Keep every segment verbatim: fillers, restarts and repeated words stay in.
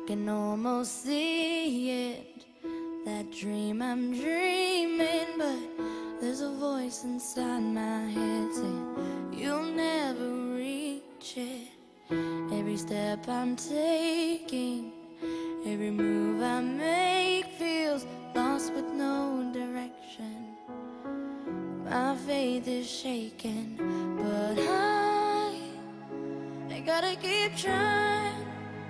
can almost see it, that dream I'm dreaming, but there's a voice inside my head saying you'll never reach it. Every step I'm taking, every move I make feels lost with no direction. My faith is shaking, but I, I gotta keep trying.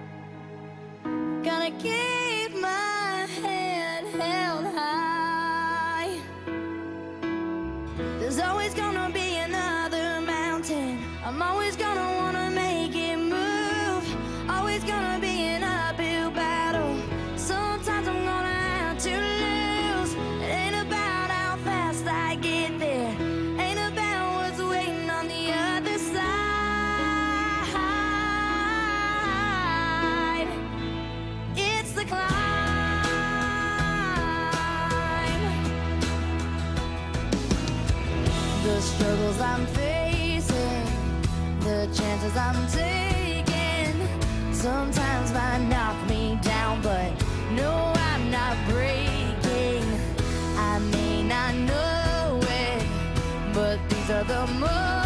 Gotta keep my head held high. There's always gonna be another mountain. I'm always gonna wanna make it move. Always gonna be an uphill battle. Sometimes I'm gonna have to lose. It ain't about how fast I get there, ain't about what's waiting on the other side. It's the climb. The struggles I'm facing, the chances I'm taking, sometimes might knock me down, but no, I'm not breaking. I may not know it, but these are the moments